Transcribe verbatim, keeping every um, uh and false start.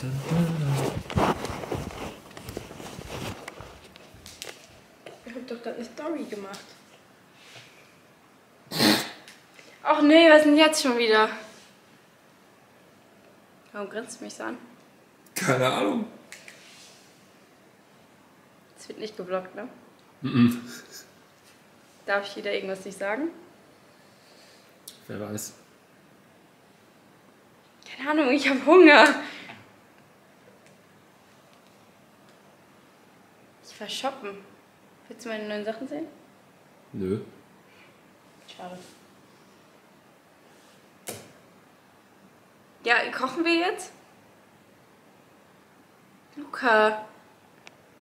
Ich hab doch gerade eine Story gemacht. Ach nee, was ist denn jetzt schon wieder? Warum grinst du mich so an? Keine Ahnung. Das wird nicht geblockt, ne? Mhm. Darf ich wieder irgendwas nicht sagen? Wer weiß. Keine Ahnung, ich habe Hunger. Ich war shoppen. Willst du meine neuen Sachen sehen? Nö. Schade. Ja, kochen wir jetzt? Luca.